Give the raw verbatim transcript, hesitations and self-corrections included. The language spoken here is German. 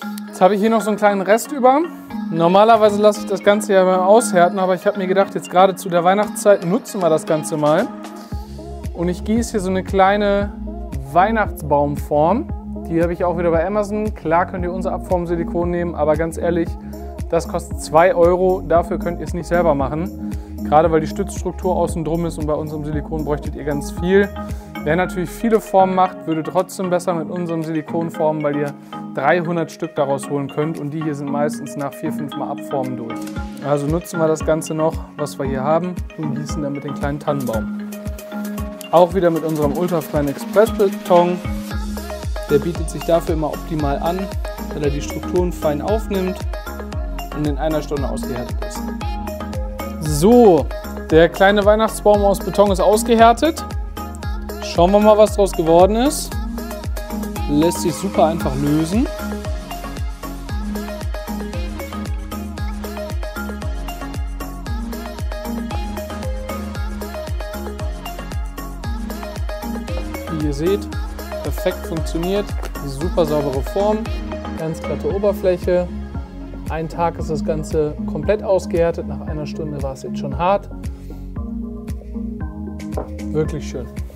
Jetzt habe ich hier noch so einen kleinen Rest über. Normalerweise lasse ich das Ganze ja mal aushärten, aber ich habe mir gedacht, jetzt gerade zu der Weihnachtszeit nutzen wir das Ganze mal. Und ich gieße hier so eine kleine Weihnachtsbaumform. Die habe ich auch wieder bei Amazon. Klar könnt ihr unser Abformsilikon nehmen, aber ganz ehrlich, das kostet zwei Euro. Dafür könnt ihr es nicht selber machen. Gerade weil die Stützstruktur außen drum ist und bei unserem Silikon bräuchtet ihr ganz viel. Wer natürlich viele Formen macht, würde trotzdem besser mit unserem Silikon formen, weil ihr dreihundert Stück daraus holen könnt und die hier sind meistens nach vier, fünf Mal Abformen durch. Also nutzen wir das Ganze noch, was wir hier haben und gießen damit den kleinen Tannenbaum. Auch wieder mit unserem ultrafreien Expressbeton. Der bietet sich dafür immer optimal an, weil er die Strukturen fein aufnimmt und in einer Stunde ausgehärtet ist. So, der kleine Weihnachtsbaum aus Beton ist ausgehärtet. Schauen wir mal, was daraus geworden ist. Lässt sich super einfach lösen. Wie ihr seht, perfekt funktioniert. Super saubere Form, ganz glatte Oberfläche. Ein Tag ist das Ganze komplett ausgehärtet. Nach einer Stunde war es jetzt schon hart. Wirklich schön.